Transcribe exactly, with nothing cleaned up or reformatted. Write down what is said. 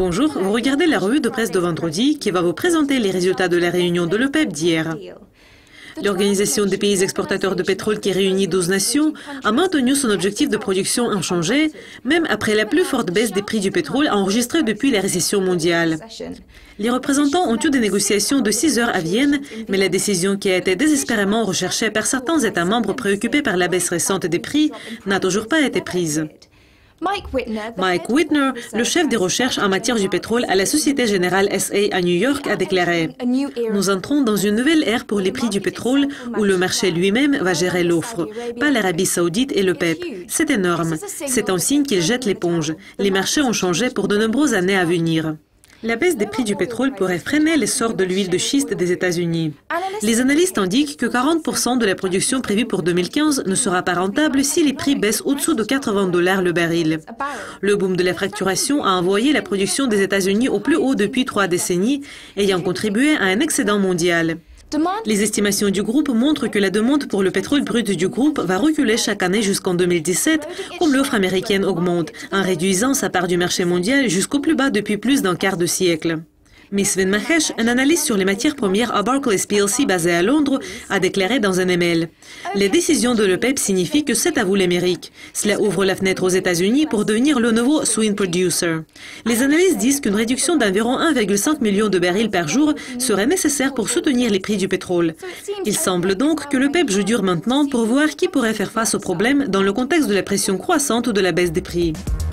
Bonjour, vous regardez la revue de presse de vendredi qui va vous présenter les résultats de la réunion de l'OPEP d'hier. L'Organisation des pays exportateurs de pétrole qui réunit douze nations a maintenu son objectif de production inchangé, même après la plus forte baisse des prix du pétrole enregistrée depuis la récession mondiale. Les représentants ont eu des négociations de six heures à Vienne, mais la décision qui a été désespérément recherchée par certains États membres préoccupés par la baisse récente des prix n'a toujours pas été prise. Mike Whitner, le chef des recherches en matière du pétrole à la Société Générale S A à New York, a déclaré « Nous entrons dans une nouvelle ère pour les prix du pétrole où le marché lui-même va gérer l'offre, pas l'Arabie Saoudite et l'OPEP. C'est énorme. C'est un signe qu'ils jettent l'éponge. Les marchés ont changé pour de nombreuses années à venir. » La baisse des prix du pétrole pourrait freiner l'essor de l'huile de schiste des États-Unis. Les analystes indiquent que quarante pour cent de la production prévue pour deux mille quinze ne sera pas rentable si les prix baissent au-dessous de quatre-vingts dollars le baril. Le boom de la fracturation a envoyé la production des États-Unis au plus haut depuis trois décennies, ayant contribué à un excédent mondial. Les estimations du groupe montrent que la demande pour le pétrole brut du groupe va reculer chaque année jusqu'en deux mille dix-sept, comme l'offre américaine augmente, en réduisant sa part du marché mondial jusqu'au plus bas depuis plus d'un quart de siècle. Mais Sven Mahesh, un analyste sur les matières premières à Barclays P L C basé à Londres, a déclaré dans un email « Les décisions de l'OPEP signifient que c'est à vous l'Amérique. Cela ouvre la fenêtre aux États-Unis pour devenir le nouveau swing producer. » Les analystes disent qu'une réduction d'environ un virgule cinq million de barils par jour serait nécessaire pour soutenir les prix du pétrole. Il semble donc que l'OPEP joue dur maintenant pour voir qui pourrait faire face au problème dans le contexte de la pression croissante de la baisse des prix.